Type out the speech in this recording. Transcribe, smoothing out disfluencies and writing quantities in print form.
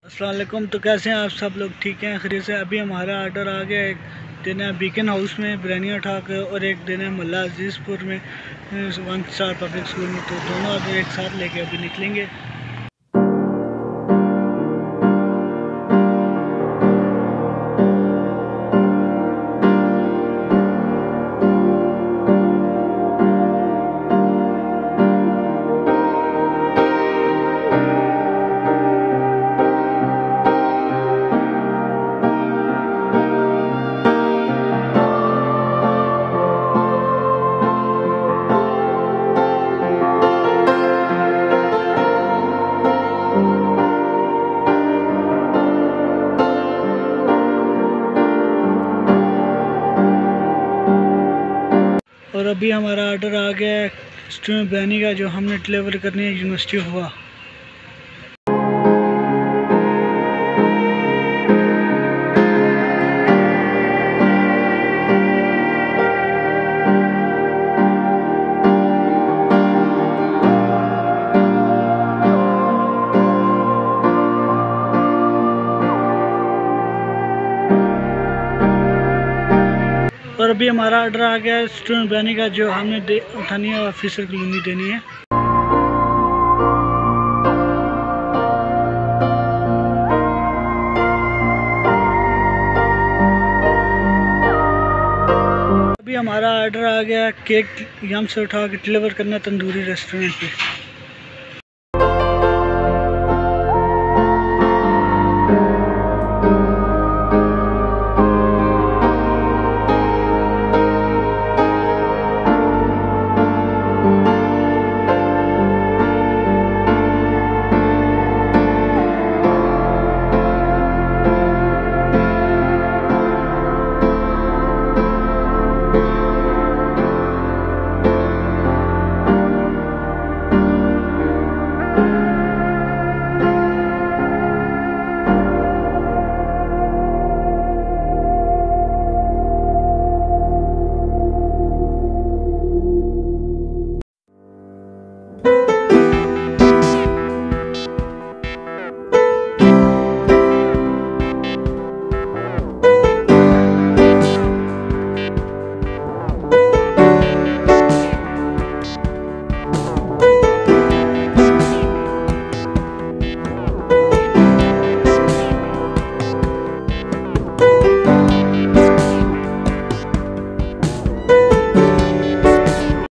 अस्सलाम वालेकुम। तो कैसे हैं आप सब लोग? ठीक हैं, खैरियत से। अभी हमारा ऑर्डर आ गया। एक देना है बीकन हाउस में बिरयानी उठा के, और एक देना है मुल्ला अजीज़पुर में 1 स्टार पब्लिक स्कूल में। तो दोनों ऑर्डर एक साथ लेके अभी निकलेंगे। और अभी हमारा ऑर्डर आ गया है स्टूडेंट बिरयानी का, जो हमने डिलीवर करनी है यूनिवर्सिटी हुआ। और अभी हमारा ऑर्डर आ गया है स्टूडेंट बिरयानी का, जो हमने उठानी है ऑफिसर कॉलोनी देनी है। अभी हमारा ऑर्डर आ गया है केक यम से उठा के डिलीवर करना तंदूरी रेस्टोरेंट पे।